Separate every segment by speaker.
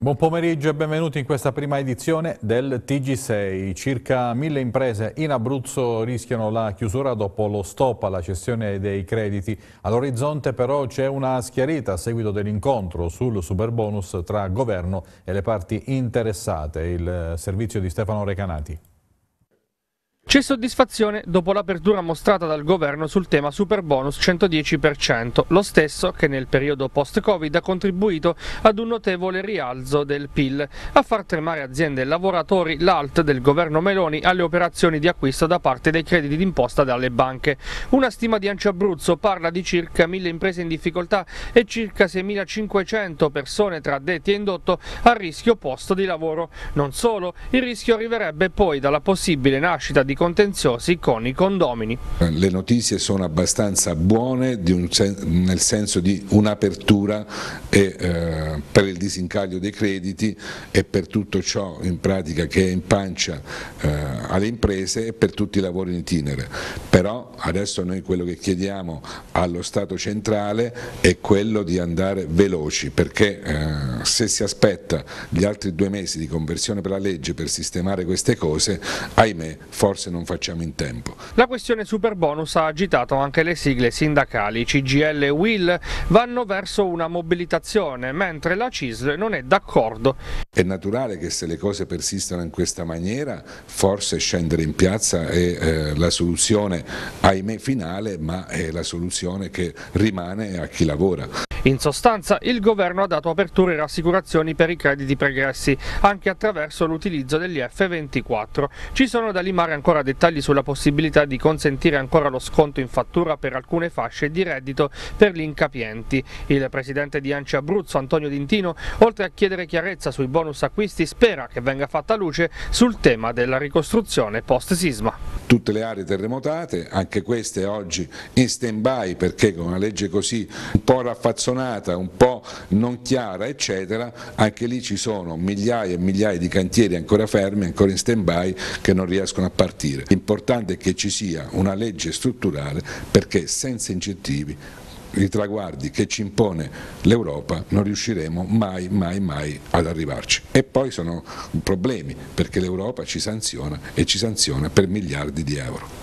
Speaker 1: Buon pomeriggio e benvenuti in questa prima edizione del TG6. Circa 1000 imprese in Abruzzo rischiano la chiusura dopo lo stop alla cessione dei crediti. All'orizzonte però c'è una schiarita a seguito dell'incontro sul superbonus tra governo e le parti interessate. Il servizio di Stefano Recanati.
Speaker 2: C'è soddisfazione dopo l'apertura mostrata dal governo sul tema superbonus 110%, lo stesso che nel periodo post-Covid ha contribuito ad un notevole rialzo del PIL, a far tremare aziende e lavoratori l'alt del governo Meloni alle operazioni di acquisto da parte dei crediti d'imposta dalle banche. Una stima di ANCI Abruzzo parla di circa 1000 imprese in difficoltà e circa 6500 persone tra addetti e indotto a rischio posto di lavoro. Non solo, il rischio arriverebbe poi dalla possibile nascita di contenziosi con i condomini.
Speaker 3: Le notizie sono abbastanza buone nel senso di un'apertura per il disincaglio dei crediti e per tutto ciò in pratica che è in pancia alle imprese e per tutti i lavori in itinere. Però adesso noi quello che chiediamo allo Stato centrale è quello di andare veloci, perché se si aspetta gli altri 2 mesi di conversione per la legge per sistemare queste cose, ahimè forse non facciamo in tempo.
Speaker 2: La questione superbonus ha agitato anche le sigle sindacali. CGIL e UIL vanno verso una mobilitazione, mentre la CISL non è d'accordo.
Speaker 3: È naturale che se le cose persistono in questa maniera, forse scendere in piazza è la soluzione, ahimè finale, ma è la soluzione che rimane a chi lavora.
Speaker 2: In sostanza, il governo ha dato aperture e rassicurazioni per i crediti pregressi, anche attraverso l'utilizzo degli F24. Ci sono da limare ancora dettagli sulla possibilità di consentire ancora lo sconto in fattura per alcune fasce di reddito per gli incapienti. Il presidente di ANCI Abruzzo, Antonio D'Intino, oltre a chiedere chiarezza sui bonus acquisti, spera che venga fatta luce sul tema della ricostruzione post-sisma.
Speaker 3: Tutte le aree terremotate, anche queste oggi in stand-by, perché con una legge così un po' raffazzonata, un po' non chiara, eccetera, anche lì ci sono migliaia e migliaia di cantieri ancora fermi, ancora in stand-by, che non riescono a partire. L'importante è che ci sia una legge strutturale, perché senza incentivi i traguardi che ci impone l'Europa non riusciremo mai ad arrivarci. E poi sono problemi, perché l'Europa ci sanziona e ci sanziona per miliardi di euro.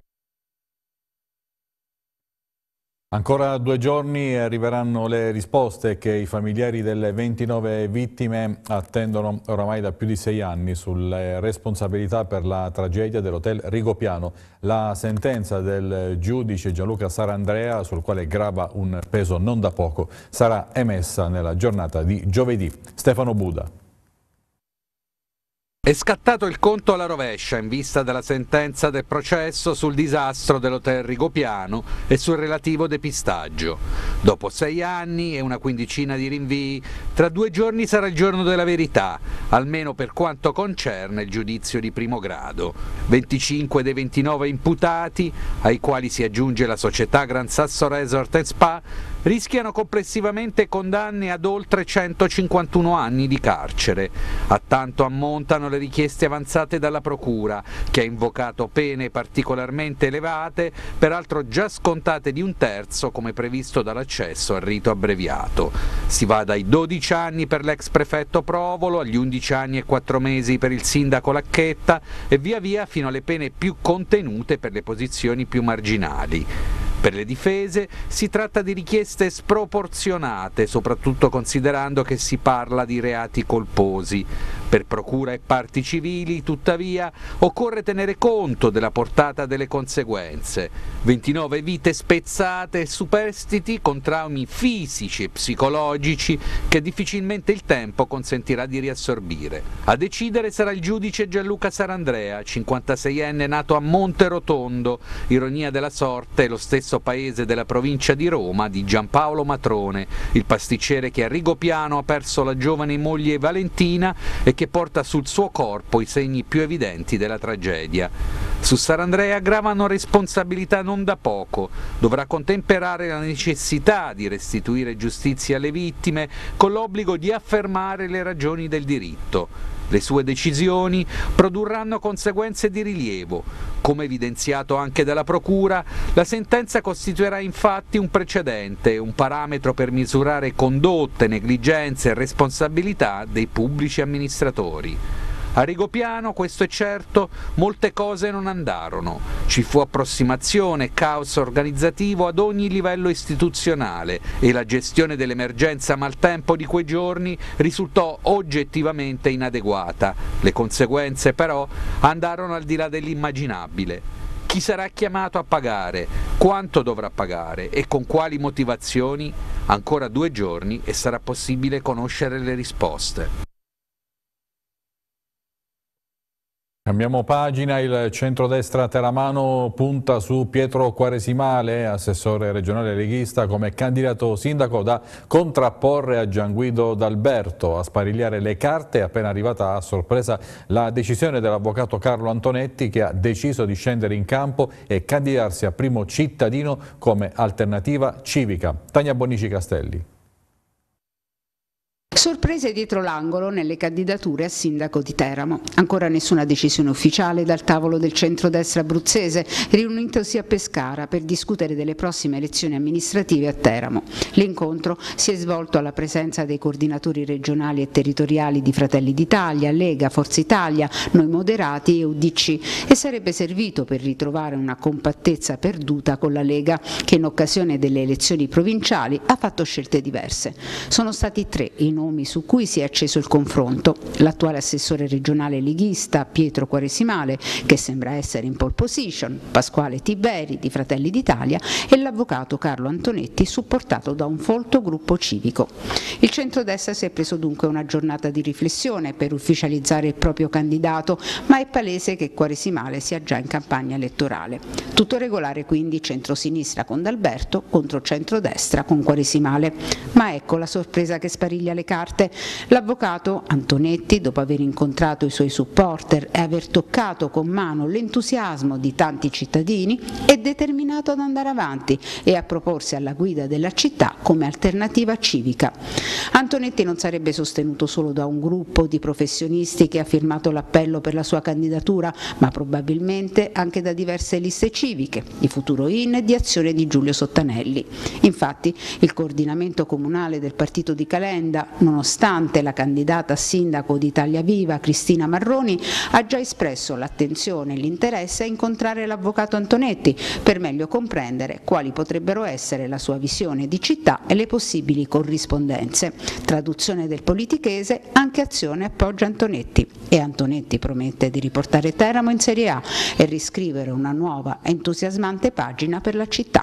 Speaker 1: Ancora 2 giorni e arriveranno le risposte che i familiari delle 29 vittime attendono oramai da più di 6 anni sulle responsabilità per la tragedia dell'hotel Rigopiano. La sentenza del giudice Gianluca Sarandrea, sul quale grava un peso non da poco, sarà emessa nella giornata di giovedì. Stefano Buda.
Speaker 4: È scattato il conto alla rovescia in vista della sentenza del processo sul disastro dell'hotel Rigopiano e sul relativo depistaggio. Dopo 6 anni e una quindicina di rinvii, tra 2 giorni sarà il giorno della verità, almeno per quanto concerne il giudizio di primo grado. 25 dei 29 imputati, ai quali si aggiunge la società Gran Sasso Resort & Spa, rischiano complessivamente condanne ad oltre 151 anni di carcere. A tanto ammontano le richieste avanzate dalla Procura, che ha invocato pene particolarmente elevate, peraltro già scontate di 1/3 come previsto dall'accesso al rito abbreviato. Si va dai 12 anni per l'ex prefetto Provolo agli 11 anni e 4 mesi per il sindaco Lacchetta e via via fino alle pene più contenute per le posizioni più marginali. Per le difese si tratta di richieste sproporzionate, soprattutto considerando che si parla di reati colposi. Per procura e parti civili, tuttavia, occorre tenere conto della portata delle conseguenze. 29 vite spezzate e superstiti con traumi fisici e psicologici che difficilmente il tempo consentirà di riassorbire. A decidere sarà il giudice Gianluca Sarandrea, 56enne nato a Monterotondo, ironia della sorte, lo stesso paese della provincia di Roma di Giampaolo Matrone, il pasticcere che a Rigopiano ha perso la giovane moglie Valentina e che porta sul suo corpo i segni più evidenti della tragedia. Su Sarandrea gravano responsabilità non da poco. Dovrà contemperare la necessità di restituire giustizia alle vittime con l'obbligo di affermare le ragioni del diritto. Le sue decisioni produrranno conseguenze di rilievo. Come evidenziato anche dalla Procura, la sentenza costituirà infatti un precedente, un parametro per misurare condotte, negligenze e responsabilità dei pubblici amministratori. A Rigopiano, questo è certo, molte cose non andarono. Ci fu approssimazione e caos organizzativo ad ogni livello istituzionale e la gestione dell'emergenza maltempo di quei giorni risultò oggettivamente inadeguata. Le conseguenze però andarono al di là dell'immaginabile. Chi sarà chiamato a pagare, quanto dovrà pagare e con quali motivazioni? Ancora 2 giorni e sarà possibile conoscere le risposte.
Speaker 1: Cambiamo pagina, il centrodestra teramano punta su Pietro Quaresimale, assessore regionale leghista, come candidato sindaco da contrapporre a Gianguido D'Alberto. A sparigliare le carte è appena arrivata a sorpresa la decisione dell'avvocato Carlo Antonetti, che ha deciso di scendere in campo e candidarsi a primo cittadino come alternativa civica. Tania Bonici Castelli.
Speaker 5: Sorprese dietro l'angolo nelle candidature a sindaco di Teramo. Ancora nessuna decisione ufficiale dal tavolo del centrodestra abruzzese, riunitosi a Pescara per discutere delle prossime elezioni amministrative a Teramo. L'incontro si è svolto alla presenza dei coordinatori regionali e territoriali di Fratelli d'Italia, Lega, Forza Italia, Noi Moderati e UDC e sarebbe servito per ritrovare una compattezza perduta con la Lega, che in occasione delle elezioni provinciali ha fatto scelte diverse. Sono stati 3 i nomi su cui si è acceso il confronto: l'attuale assessore regionale leghista Pietro Quaresimale, che sembra essere in pole position, Pasquale Tiberi di Fratelli d'Italia e l'avvocato Carlo Antonetti, supportato da un folto gruppo civico. Il centrodestra si è preso dunque una giornata di riflessione per ufficializzare il proprio candidato, ma è palese che Quaresimale sia già in campagna elettorale. Tutto regolare quindi centrosinistra con D'Alberto contro centrodestra con Quaresimale. Ma ecco la sorpresa che spariglia le carte. L'avvocato Antonetti, dopo aver incontrato i suoi supporter e aver toccato con mano l'entusiasmo di tanti cittadini, è determinato ad andare avanti e a proporsi alla guida della città come alternativa civica. Antonetti non sarebbe sostenuto solo da un gruppo di professionisti che ha firmato l'appello per la sua candidatura, ma probabilmente anche da diverse liste civiche, di Futuro In e di Azione di Giulio Sottanelli. Infatti il coordinamento comunale del partito di Calenda, nonostante la candidata a sindaco di Italia Viva Cristina Marroni, ha già espresso l'attenzione e l'interesse a incontrare l'avvocato Antonetti per meglio comprendere quali potrebbero essere la sua visione di città e le possibili corrispondenze. Traduzione del politichese: anche Azione appoggia Antonetti e Antonetti promette di riportare Teramo in Serie A e riscrivere una nuova entusiasmante pagina per la città.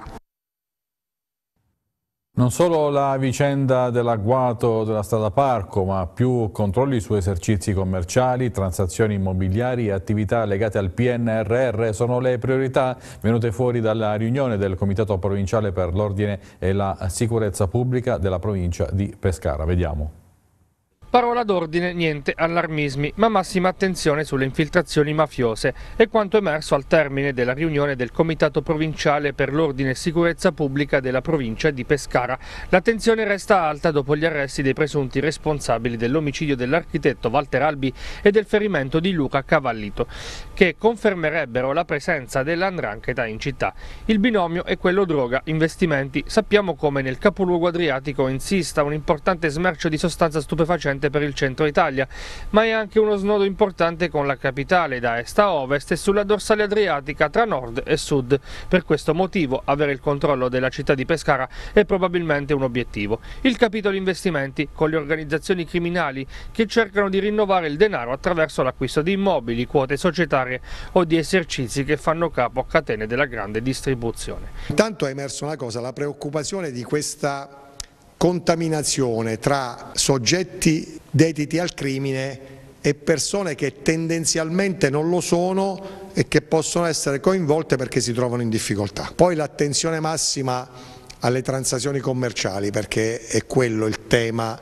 Speaker 1: Non solo la vicenda dell'agguato della strada Parco, ma più controlli su esercizi commerciali, transazioni immobiliari e attività legate al PNRR sono le priorità venute fuori dalla riunione del Comitato Provinciale per l'Ordine e la Sicurezza Pubblica della provincia di Pescara. Vediamo.
Speaker 2: Parola d'ordine, niente allarmismi, ma massima attenzione sulle infiltrazioni mafiose. È quanto emerso al termine della riunione del Comitato Provinciale per l'Ordine e Sicurezza Pubblica della provincia di Pescara. L'attenzione resta alta dopo gli arresti dei presunti responsabili dell'omicidio dell'architetto Walter Albi e del ferimento di Luca Cavallito, che confermerebbero la presenza della 'ndrangheta in città. Il binomio è quello droga-investimenti. Sappiamo come nel capoluogo adriatico insista un importante smercio di sostanza stupefacente per il centro Italia, ma è anche uno snodo importante con la capitale da est a ovest e sulla dorsale adriatica tra nord e sud. Per questo motivo avere il controllo della città di Pescara è probabilmente un obiettivo. Il capitolo investimenti, con le organizzazioni criminali che cercano di rinnovare il denaro attraverso l'acquisto di immobili, quote societarie o di esercizi che fanno capo a catene della grande distribuzione.
Speaker 6: Intanto è emersa una cosa, la preoccupazione di questa contaminazione tra soggetti dediti al crimine e persone che tendenzialmente non lo sono e che possono essere coinvolte perché si trovano in difficoltà. Poi l'attenzione massima alle transazioni commerciali, perché è quello il tema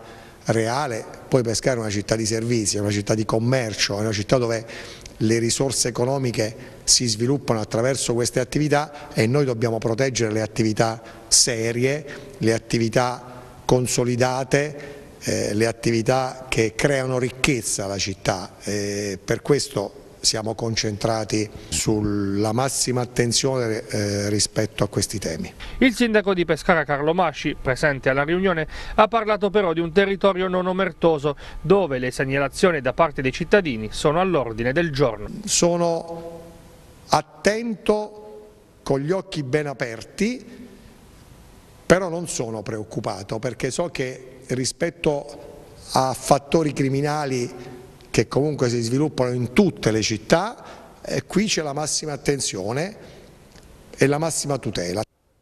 Speaker 6: reale. Poi Pescara è una città di servizi, è una città di commercio, è una città dove le risorse economiche si sviluppano attraverso queste attività e noi dobbiamo proteggere le attività serie, le attività consolidate, le attività che creano ricchezza alla città. Per questo siamo concentrati sulla massima attenzione rispetto a questi temi.
Speaker 2: Il sindaco di Pescara Carlo Masci, presente alla riunione, ha parlato però di un territorio non omertoso dove le segnalazioni da parte dei cittadini sono all'ordine del giorno.
Speaker 6: Sono attento con gli occhi ben aperti, però non sono preoccupato perché so che rispetto a fattori criminali che comunque si sviluppano in tutte le città, qui c'è la massima attenzione e la massima tutela.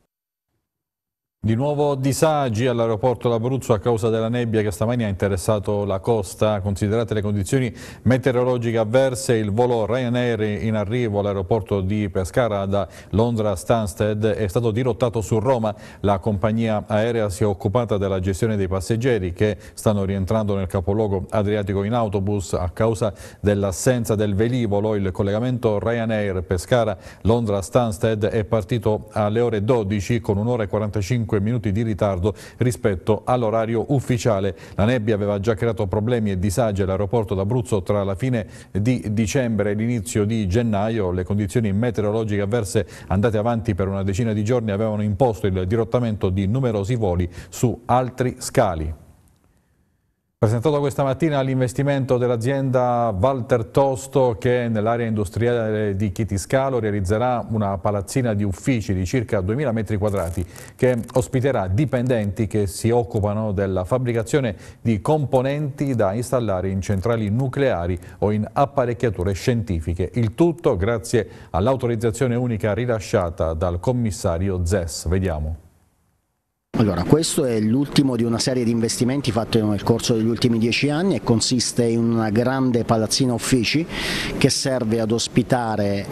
Speaker 1: Di nuovo disagi all'aeroporto d'Abruzzo a causa della nebbia che stamani ha interessato la costa. Considerate le condizioni meteorologiche avverse, il volo Ryanair in arrivo all'aeroporto di Pescara da Londra Stansted è stato dirottato su Roma. La compagnia aerea si è occupata della gestione dei passeggeri che stanno rientrando nel capoluogo adriatico in autobus a causa dell'assenza del velivolo. Il collegamento Ryanair Pescara-Londra Stansted è partito alle ore 12 con un'ora e 45 minuti di ritardo rispetto all'orario ufficiale. La nebbia aveva già creato problemi e disagi all'aeroporto d'Abruzzo tra la fine di dicembre e l'inizio di gennaio. Le condizioni meteorologiche avverse andate avanti per una decina di giorni avevano imposto il dirottamento di numerosi voli su altri scali. Presentato questa mattina l'investimento dell'azienda Walter Tosto che nell'area industriale di Chitiscalo realizzerà una palazzina di uffici di circa 2000 metri quadrati che ospiterà dipendenti che si occupano della fabbricazione di componenti da installare in centrali nucleari o in apparecchiature scientifiche. Il tutto grazie all'autorizzazione unica rilasciata dal commissario ZES. Vediamo.
Speaker 7: Allora, questo è l'ultimo di una serie di investimenti fatti nel corso degli ultimi 10 anni e consiste in una grande palazzina uffici che serve ad ospitare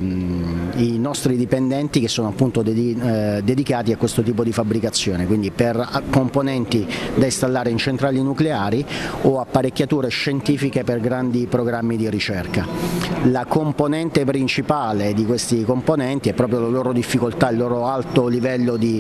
Speaker 7: i nostri dipendenti che sono appunto dedicati a questo tipo di fabbricazione, quindi per componenti da installare in centrali nucleari o apparecchiature scientifiche per grandi programmi di ricerca. La componente principale di questi componenti è proprio la loro difficoltà, il loro alto livello di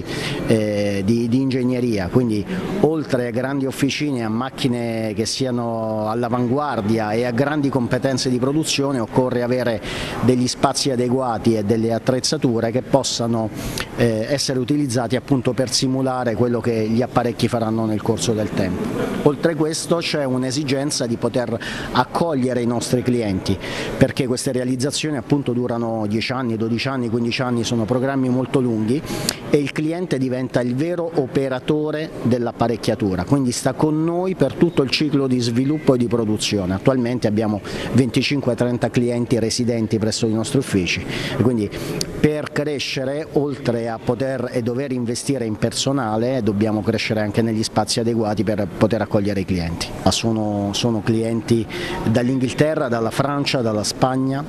Speaker 7: ingegneria, quindi oltre a grandi officine, a macchine che siano all'avanguardia e a grandi competenze di produzione occorre avere degli spazi adeguati e delle attrezzature che possano essere utilizzati appunto per simulare quello che gli apparecchi faranno nel corso del tempo. Oltre a questo c'è un'esigenza di poter accogliere i nostri clienti perché queste realizzazioni appunto durano 10 anni, 12 anni, 15 anni, sono programmi molto lunghi e il cliente diventa il vero operatore dell'apparecchiatura, quindi sta con noi per tutto il ciclo di sviluppo e di produzione. Attualmente abbiamo 25-30 clienti residenti presso i nostri uffici e quindi per crescere, oltre a poter e dover investire in personale, dobbiamo crescere anche negli spazi adeguati per poter accogliere i clienti. Sono clienti dall'Inghilterra, dalla Francia, dalla Spagna,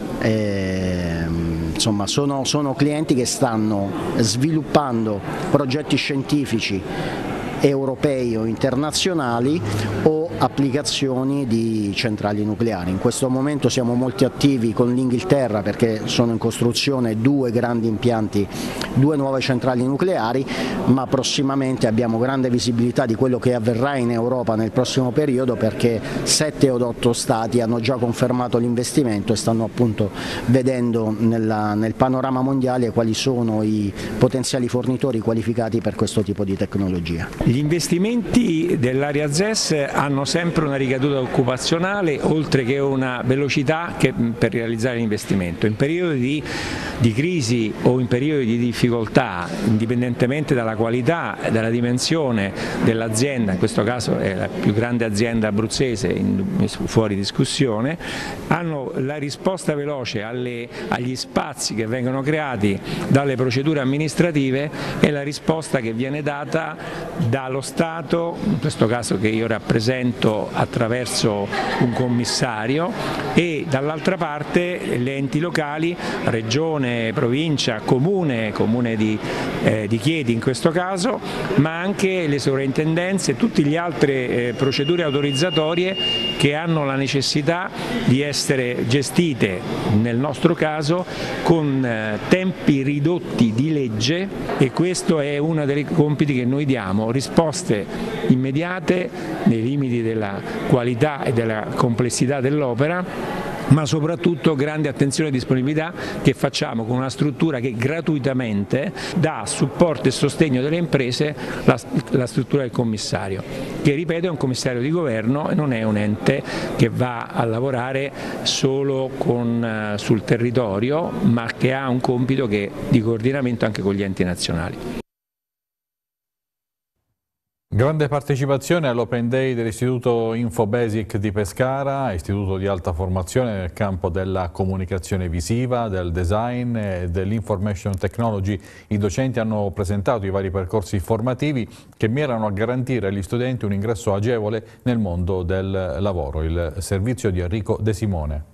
Speaker 7: insomma sono clienti che stanno sviluppando progetti scientifici europei o internazionali o applicazioni di centrali nucleari. In questo momento siamo molto attivi con l'Inghilterra perché sono in costruzione 2 grandi impianti, 2 nuove centrali nucleari, ma prossimamente abbiamo grande visibilità di quello che avverrà in Europa nel prossimo periodo perché 7 o 8 stati hanno già confermato l'investimento e stanno appunto vedendo nel panorama mondiale quali sono i potenziali fornitori qualificati per questo tipo di tecnologia.
Speaker 8: Gli investimenti dell'area ZES hanno sempre una ricaduta occupazionale oltre che una velocità per realizzare l'investimento. In periodi di crisi o in periodi di difficoltà, indipendentemente dalla qualità e dalla dimensione dell'azienda, in questo caso è la più grande azienda abruzzese fuori discussione, hanno la risposta veloce agli spazi che vengono creati dalle procedure amministrative e la risposta che viene data dallo Stato, in questo caso che io rappresento coordinamento attraverso un commissario e dall'altra parte le enti locali, regione, provincia, comune di Chieti in questo caso, ma anche le sovrintendenze e tutte le altre procedure autorizzatorie che hanno la necessità di essere gestite, nel nostro caso, con tempi ridotti di legge, e questo è uno dei compiti che noi diamo, risposte immediate nei limiti della qualità e della complessità dell'opera, ma soprattutto grande attenzione e disponibilità che facciamo con una struttura che gratuitamente dà supporto e sostegno delle imprese, la struttura del commissario, che ripeto è un commissario di governo e non è un ente che va a lavorare solo sul territorio, ma che ha un compito di coordinamento anche con gli enti nazionali.
Speaker 1: Grande partecipazione all'Open Day dell'Istituto Infobasic di Pescara, istituto di alta formazione nel campo della comunicazione visiva, del design e dell'information technology. I docenti hanno presentato i vari percorsi formativi che mirano a garantire agli studenti un ingresso agevole nel mondo del lavoro. Il servizio di Enrico De Simone.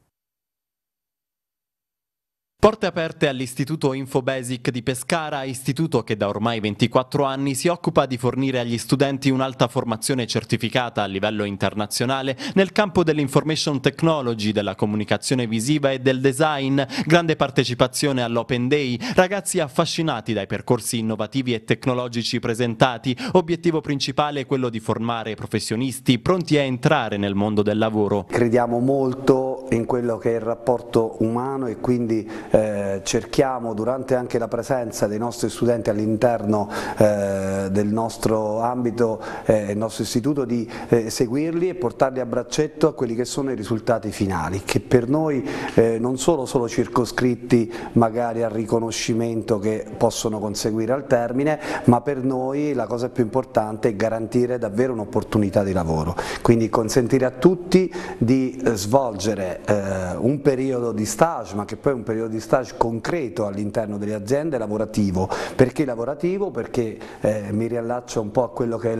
Speaker 9: Porte aperte all'Istituto Infobasic di Pescara, istituto che da ormai 24 anni si occupa di fornire agli studenti un'alta formazione certificata a livello internazionale nel campo dell'information technology, della comunicazione visiva e del design. Grande partecipazione all'Open Day, ragazzi affascinati dai percorsi innovativi e tecnologici presentati. Obiettivo principale è quello di formare professionisti pronti a entrare nel mondo del lavoro.
Speaker 10: Crediamo molto in quello che è il rapporto umano e quindi cerchiamo, durante anche la presenza dei nostri studenti all'interno del nostro ambito, il nostro istituto, di seguirli e portarli a braccetto a quelli che sono i risultati finali, che per noi non sono solo circoscritti magari al riconoscimento che possono conseguire al termine, ma per noi la cosa più importante è garantire davvero un'opportunità di lavoro, quindi consentire a tutti di svolgere un periodo di stage, ma che poi è un periodo di stage concreto all'interno delle aziende, lavorativo. Perché lavorativo? Perché mi riallaccio un po' a quello che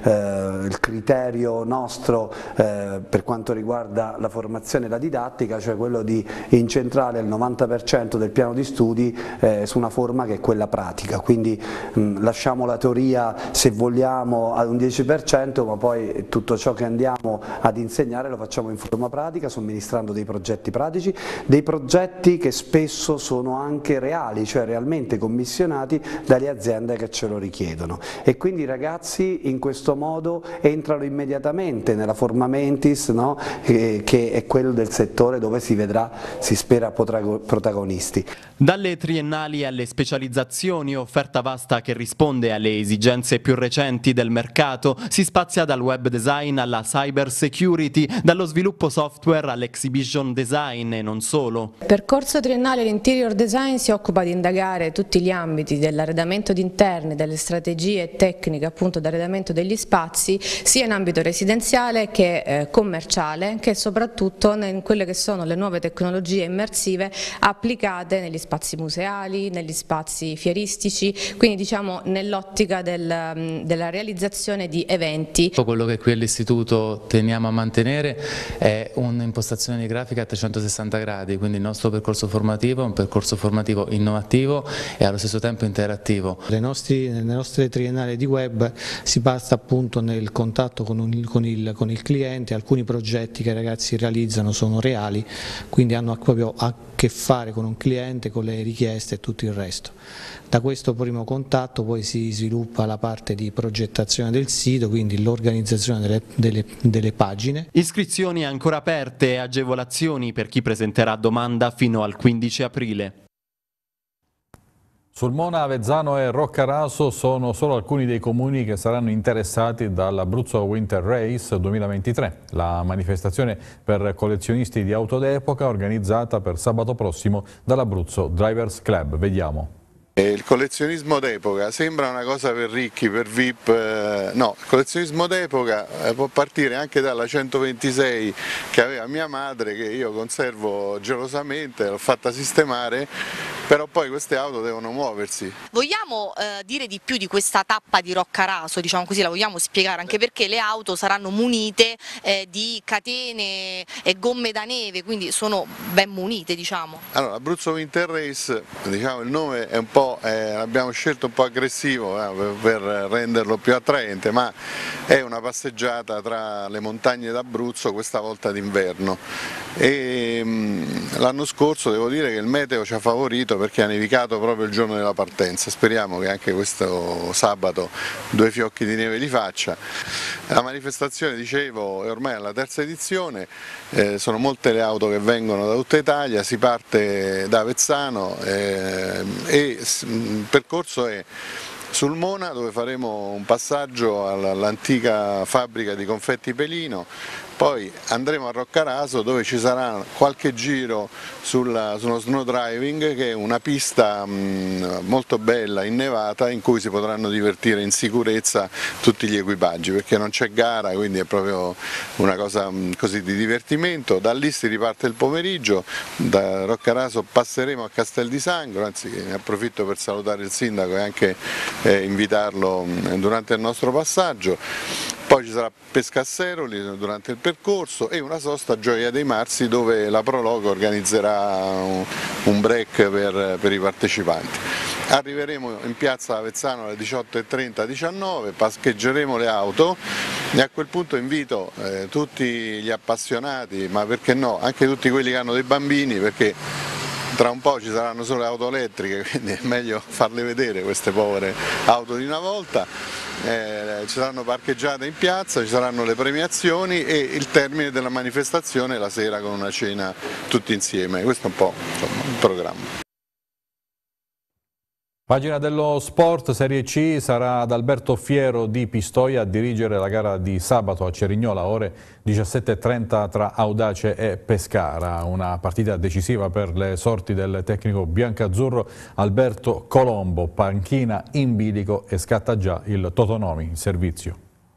Speaker 10: è il criterio nostro per quanto riguarda la formazione e la didattica, cioè quello di incentrare il 90% del piano di studi su una forma che è quella pratica, quindi lasciamo la teoria, se vogliamo, ad un 10%, ma poi tutto ciò che andiamo ad insegnare lo facciamo in forma pratica, somministrando dei progetti pratici, dei progetti che spesso sono anche reali, cioè realmente commissionati dalle aziende che ce lo richiedono, e quindi i ragazzi in questo modo entrano immediatamente nella forma mentis, no? che è quello del settore dove si vedrà, si spera, protagonisti.
Speaker 9: Dalle triennali alle specializzazioni, offerta vasta che risponde alle esigenze più recenti del mercato, si spazia dal web design alla cyber security, dallo sviluppo software all'exhibition design e non solo.
Speaker 11: Il percorso triennale l'interior design si occupa di indagare tutti gli ambiti dell'arredamento di interni, delle strategie tecniche appunto d'arredamento degli spazi, sia in ambito residenziale che commerciale, che soprattutto in quelle che sono le nuove tecnologie immersive applicate negli spazi museali, negli spazi fieristici, quindi diciamo nell'ottica della realizzazione di eventi.
Speaker 12: Quello che qui all'istituto teniamo a mantenere è un'impostazione di grafica a 360 gradi, quindi il nostro percorso formativo è un percorso formativo innovativo e allo stesso tempo interattivo.
Speaker 13: Nelle nostre triennali di web si basa appunto nel contatto con il cliente, alcuni progetti che i ragazzi realizzano sono reali, quindi hanno proprio a che fare con un cliente, con le richieste e tutto il resto. Da questo primo contatto poi si sviluppa la parte di progettazione del sito, quindi l'organizzazione delle pagine.
Speaker 9: Iscrizioni ancora aperte e agevolazioni per chi presenterà domanda fino al 15 aprile.
Speaker 1: Sulmona, Avezzano e Roccaraso sono solo alcuni dei comuni che saranno interessati dall'Abruzzo Winter Race 2023, la manifestazione per collezionisti di auto d'epoca organizzata per sabato prossimo dall'Abruzzo Drivers Club. Vediamo.
Speaker 14: Il collezionismo d'epoca sembra una cosa per ricchi, per VIP, no, il collezionismo d'epoca può partire anche dalla 126 che aveva mia madre, che io conservo gelosamente, l'ho fatta sistemare però poi queste auto devono muoversi.
Speaker 15: Vogliamo dire di più di questa tappa di Roccaraso, diciamo così, la vogliamo spiegare, anche perché le auto saranno munite di catene e gomme da neve, quindi sono ben munite, diciamo.
Speaker 14: Allora, Abruzzo Winter Race, diciamo, il nome è un po', l'abbiamo scelto un po' aggressivo per renderlo più attraente, ma è una passeggiata tra le montagne d'Abruzzo, questa volta d'inverno. E l'anno scorso devo dire che il meteo ci ha favorito perché ha nevicato proprio il giorno della partenza, speriamo che anche questo sabato 2 fiocchi di neve li faccia. La manifestazione, dicevo, è ormai alla terza edizione, sono molte le auto che vengono da tutta Italia, si parte da Avezzano e il percorso è sul Mona, dove faremo un passaggio all'antica fabbrica di confetti Pelino, poi andremo a Roccaraso dove ci sarà qualche giro sullo snow driving, che è una pista molto bella, innevata, in cui si potranno divertire in sicurezza tutti gli equipaggi, perché non c'è gara, quindi è proprio una cosa così di divertimento. Da lì si riparte il pomeriggio, da Roccaraso passeremo a Castel di Sangro, anzi ne approfitto per salutare il sindaco e anche invitarlo durante il nostro passaggio. Poi ci sarà pesca a Seroli durante il percorso e una sosta a Gioia dei Marsi, dove la Proloco organizzerà un break per i partecipanti. Arriveremo in piazza Avezzano alle 18:30-19, parcheggeremo le auto e a quel punto invito tutti gli appassionati, ma perché no, anche tutti quelli che hanno dei bambini, perché tra un po' ci saranno solo le auto elettriche, quindi è meglio farle vedere queste povere auto di una volta. Ci saranno parcheggiate in piazza, ci saranno le premiazioni e il termine della manifestazione la sera con una cena tutti insieme. Questo è un po' il programma.
Speaker 1: Pagina dello sport, Serie C, sarà Adalberto Fiero di Pistoia a dirigere la gara di sabato a Cerignola, ore 17:30 tra Audace e Pescara. Una partita decisiva per le sorti del tecnico biancazzurro Alberto Colombo, panchina in bilico e scatta già il Totonomi in servizio.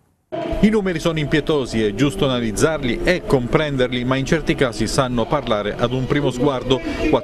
Speaker 1: I numeri sono impietosi, è giusto analizzarli e comprenderli, ma in certi casi sanno parlare ad un primo sguardo.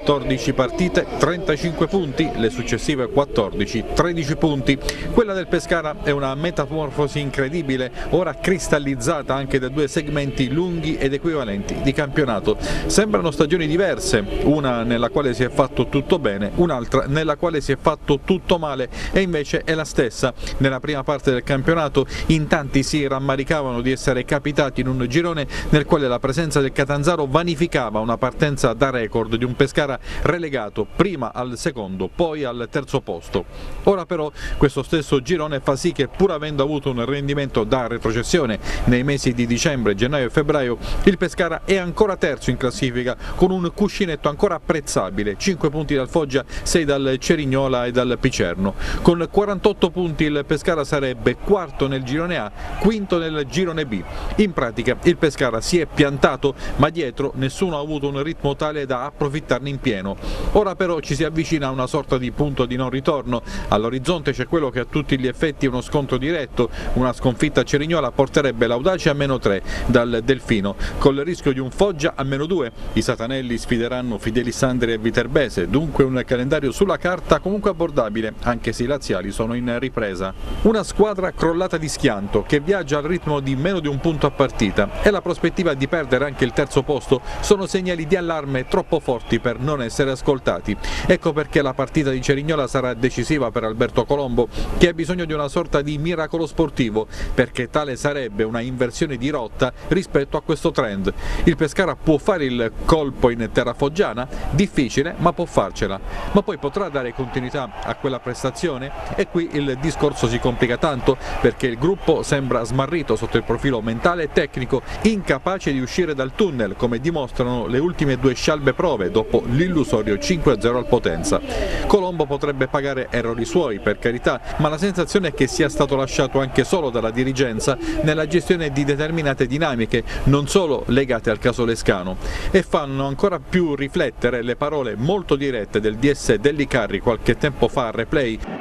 Speaker 1: 14 partite, 35 punti, le successive 14, 13 punti. Quella del Pescara è una metamorfosi incredibile, ora cristallizzata anche da 2 segmenti lunghi ed equivalenti di campionato. Sembrano stagioni diverse, una nella quale si è fatto tutto bene, un'altra nella quale si è fatto tutto male, e invece è la stessa. Nella prima parte del campionato in tanti si rammaricavano di essere capitati in un girone nel quale la presenza del Catanzaro vanificava una partenza da record di un Pescara relegato prima al secondo, poi al terzo posto. Ora però questo stesso girone fa sì che, pur avendo avuto un rendimento da retrocessione nei mesi di dicembre, gennaio e febbraio, il Pescara è ancora terzo in classifica con un cuscinetto ancora apprezzabile, 5 punti dal Foggia, 6 dal Cerignola e dal Picerno. Con 48 punti il Pescara sarebbe quarto nel girone A, quinto nel girone B. In pratica il Pescara si è piantato, ma dietro nessuno ha avuto un ritmo tale da approfittarne in pieno. Ora però ci si avvicina a una sorta di punto di non ritorno. All'orizzonte c'è quello che a tutti gli effetti è uno scontro diretto. Una sconfitta a Cerignola porterebbe l'Audace a -3 dal Delfino, col rischio di un Foggia a -2. I satanelli sfideranno Fidelisandria e Viterbese, dunque un calendario sulla carta comunque abbordabile, anche se i laziali sono in ripresa. Una squadra crollata di schianto che viaggia al ritmo di meno di un punto a partita, e la prospettiva di perdere anche il terzo posto sono segnali di allarme troppo forti per non essere ascoltati. Ecco perché la partita di Cerignola sarà decisiva per Alberto Colombo, che ha bisogno di una sorta di miracolo sportivo, perché tale sarebbe una inversione di rotta rispetto a questo trend. Il Pescara può fare il colpo in terra foggiana? Difficile, ma può farcela. Ma poi potrà dare continuità a quella prestazione? E qui il discorso si complica tanto, perché il gruppo sembra smarrito sotto il profilo mentale e tecnico, incapace di uscire dal tunnel, come dimostrano le ultime 2 scialbe prove dopo l'illusorio 5-0 al Potenza. Colombo potrebbe pagare errori suoi, per carità, ma la sensazione è che sia stato lasciato anche solo dalla dirigenza nella gestione di determinate dinamiche, non solo legate al caso Lescano, e fanno ancora più riflettere le parole molto dirette del DS Dellicarri qualche tempo fa a Replay.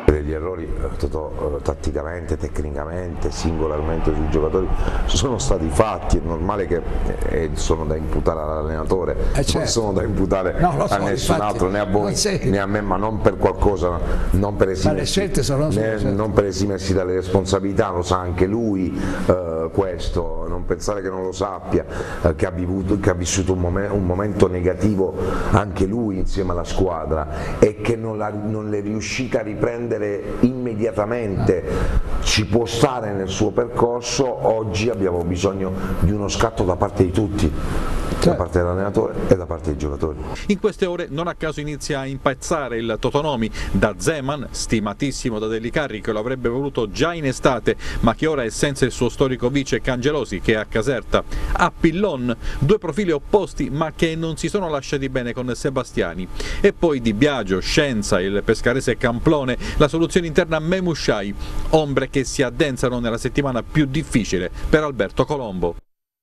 Speaker 16: Degli errori tatticamente, tecnicamente, singolarmente sui giocatori sono stati fatti, è normale che sono da imputare all'allenatore, non sono da imputare a nessun altro, né a voi né a me, ma non per qualcosa, non per esimersi dalle responsabilità, lo sa anche lui questo, non pensare che non lo sappia, che ha vissuto un momento negativo anche lui insieme alla squadra e che non è riuscita a riprendere immediatamente. Ci può stare nel suo percorso, oggi abbiamo bisogno di uno scatto da parte di tutti, da parte dell'allenatore e da parte dei giocatori.
Speaker 1: In queste ore non a caso inizia a impazzare il Totonomi, da Zeman, stimatissimo da Delicarri, che lo avrebbe voluto già in estate ma che ora è senza il suo storico vice Cangelosi, che è a Caserta, a Pillon, due profili opposti ma che non si sono lasciati bene con Sebastiani, e poi Di Biagio, Scienza, il pescarese Camplone, la soluzione interna Memushai, ombre che si addensano nella settimana più difficile per Alberto Colombo.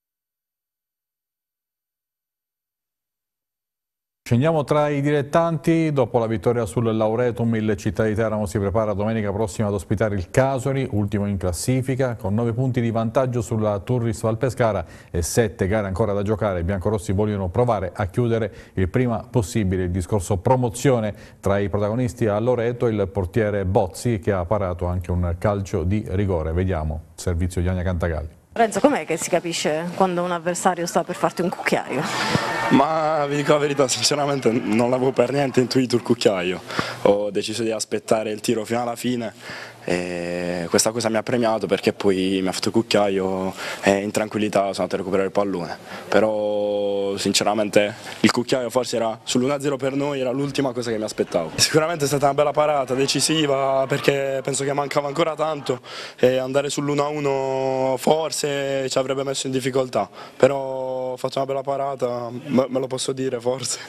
Speaker 1: Scendiamo tra i dilettanti. Dopo la vittoria sul Lauretum, il Città di Teramo si prepara domenica prossima ad ospitare il Casoli, ultimo in classifica, con 9 punti di vantaggio sulla Turris Valpescara e 7 gare ancora da giocare. I biancorossi vogliono provare a chiudere il prima possibile il discorso promozione. Tra i protagonisti a Loreto il portiere Bozzi, che ha parato anche un calcio di rigore. Vediamo il servizio di Ania Cantagalli.
Speaker 17: Renzo, com'è che si capisce quando un avversario sta per farti un cucchiaio?
Speaker 18: Ma vi dico la verità, sinceramente non l'avevo per niente intuito il cucchiaio, ho deciso di aspettare il tiro fino alla fine e questa cosa mi ha premiato perché poi mi ha fatto il cucchiaio e in tranquillità sono andato a recuperare il pallone, però sinceramente il cucchiaio forse era sull'1-0 per noi, era l'ultima cosa che mi aspettavo. Sicuramente è stata una bella parata, decisiva, perché penso che mancava ancora tanto e andare sull'1-1 forse ci avrebbe messo in difficoltà, però ho fatto una bella parata, me lo posso dire forse,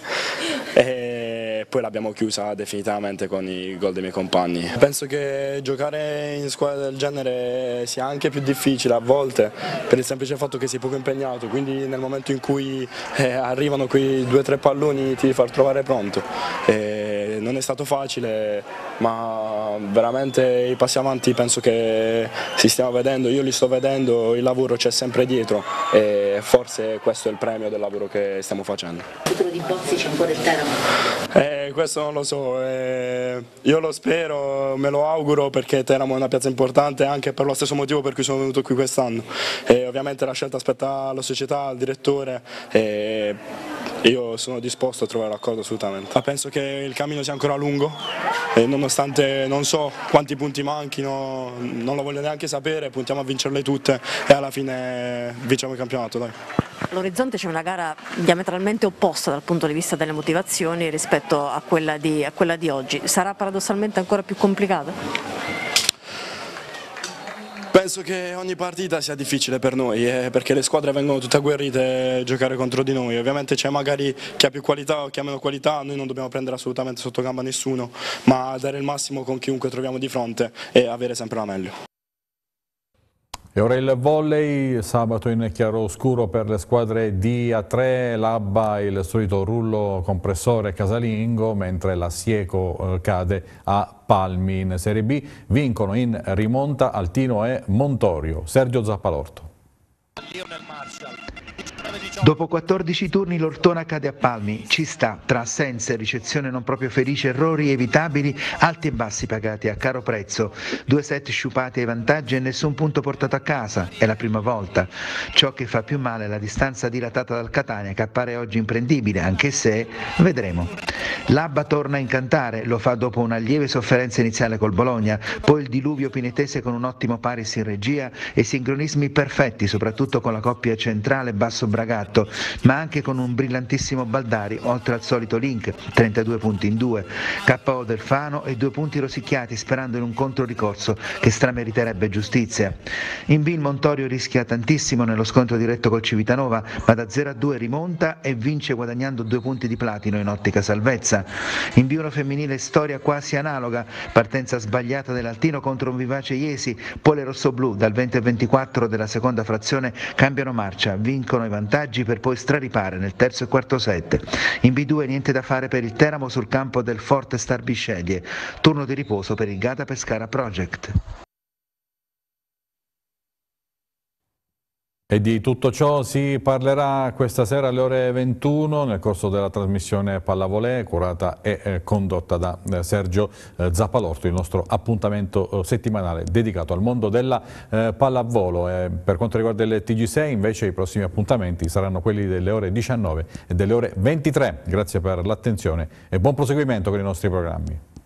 Speaker 18: e poi l'abbiamo chiusa definitivamente con i gol dei miei compagni. Penso che giocare in squadra del genere sia anche più difficile a volte per il semplice fatto che sei poco impegnato, quindi nel momento in cui arrivano quei 2-3 palloni ti devi far trovare pronto. Non è stato facile, ma veramente i passi avanti penso che si stiamo vedendo, io li sto vedendo, il lavoro c'è sempre dietro e forse questo è il premio del lavoro che stiamo facendo.
Speaker 17: Il futuro di Bozzi c'è un po' del Teramo?
Speaker 18: Questo non lo so, io lo spero, me lo auguro perché Teramo è una piazza importante anche per lo stesso motivo per cui sono venuto qui quest'anno. Ovviamente la scelta aspetta alla società, al direttore e io sono disposto a trovare l'accordo assolutamente. Ma penso che il cammino sia ancora lungo e nonostante non so quanti punti manchino, non lo voglio neanche sapere, puntiamo a vincerle tutte e alla fine vinciamo il campionato, dai.
Speaker 17: All'orizzonte c'è una gara diametralmente opposta dal punto di vista delle motivazioni rispetto a quella di oggi. Sarà paradossalmente ancora più complicata?
Speaker 18: Penso che ogni partita sia difficile per noi perché le squadre vengono tutte agguerrite a giocare contro di noi. Ovviamente c'è magari chi ha più qualità o chi ha meno qualità, noi non dobbiamo prendere assolutamente sotto gamba nessuno, ma dare il massimo con chiunque troviamo di fronte e avere sempre la meglio.
Speaker 1: E ora il volley, sabato in chiaroscuro per le squadre di A3, l'Abba il solito rullo compressore casalingo, mentre la Sieco cade a Palmi. In Serie B vincono in rimonta Altino e Montorio. Sergio Zappalorto.
Speaker 19: Dopo 14 turni l'Ortona cade a Palmi, ci sta, tra assenze, ricezione non proprio felice, errori evitabili, alti e bassi pagati a caro prezzo, 2 set sciupati ai vantaggi e nessun punto portato a casa, è la prima volta. Ciò che fa più male è la distanza dilatata dal Catania che appare oggi imprendibile, anche se vedremo. L'Abba torna a incantare, lo fa dopo una lieve sofferenza iniziale col Bologna, poi il diluvio pinetese con un ottimo Paris in regia e sincronismi perfetti, soprattutto con la coppia centrale basso Bragato, ma anche con un brillantissimo Baldari, oltre al solito Link, 32 punti in 2, KO del Fano e 2 punti rosicchiati sperando in un controricorso che strameriterebbe giustizia. In B il Montorio rischia tantissimo nello scontro diretto col Civitanova, ma da 0-2 rimonta e vince guadagnando 2 punti di platino in ottica salvezza. In B1 femminile storia quasi analoga, partenza sbagliata dell'Altino contro un vivace Iesi, poi le rossoblù dal 20 al 24 della seconda frazione cambiano marcia, vincono i vantaggi vantaggi per poi straripare nel terzo e quarto set. In B2 niente da fare per il Teramo sul campo del Forte Star Bisceglie, turno di riposo per il Gata Pescara Project.
Speaker 1: E di tutto ciò si parlerà questa sera alle ore 21 nel corso della trasmissione Pallavolè, curata e condotta da Sergio Zappalorto, il nostro appuntamento settimanale dedicato al mondo della pallavolo. Per quanto riguarda il TG6 invece i prossimi appuntamenti saranno quelli delle ore 19 e delle ore 23. Grazie per l'attenzione e buon proseguimento con i nostri programmi.